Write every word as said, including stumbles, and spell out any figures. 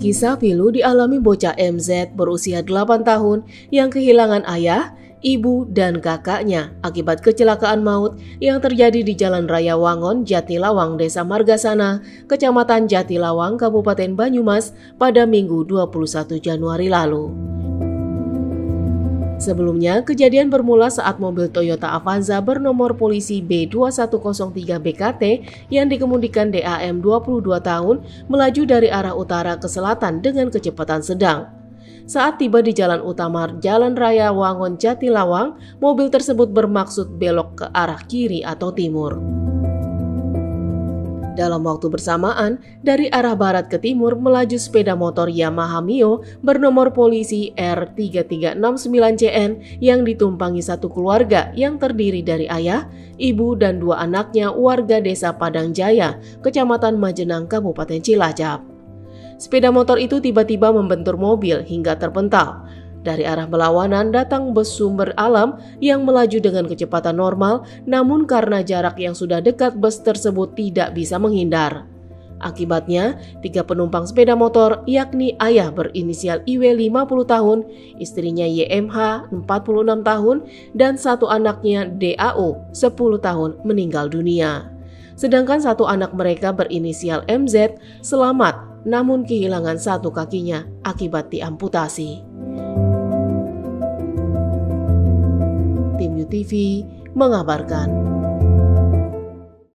Kisah pilu dialami bocah M Z berusia delapan tahun yang kehilangan ayah, ibu, dan kakaknya akibat kecelakaan maut yang terjadi di Jalan Raya Wangon, Jatilawang, Desa Margasana, Kecamatan Jatilawang, Kabupaten Banyumas pada Minggu dua puluh satu Januari lalu. Sebelumnya, kejadian bermula saat mobil Toyota Avanza bernomor polisi B dua satu nol tiga B K T yang dikemudikan D A M dua puluh dua tahun melaju dari arah utara ke selatan dengan kecepatan sedang. Saat tiba di jalan utama Jalan Raya Wangon Jatilawang, mobil tersebut bermaksud belok ke arah kiri atau timur. Dalam waktu bersamaan, dari arah barat ke timur melaju sepeda motor Yamaha Mio bernomor polisi R tiga tiga enam sembilan C N yang ditumpangi satu keluarga yang terdiri dari ayah, ibu, dan dua anaknya warga Desa Padang Jaya, Kecamatan Majenang, Kabupaten Cilacap. Sepeda motor itu tiba-tiba membentur mobil hingga terpental. Dari arah berlawanan datang bus sumber alam yang melaju dengan kecepatan normal, namun karena jarak yang sudah dekat bus tersebut tidak bisa menghindar. Akibatnya, tiga penumpang sepeda motor yakni ayah berinisial I W lima puluh tahun, istrinya Y M H empat puluh enam tahun, dan satu anaknya D A O sepuluh tahun meninggal dunia. Sedangkan satu anak mereka berinisial M Z selamat namun kehilangan satu kakinya akibat diamputasi. Tim U T V mengabarkan.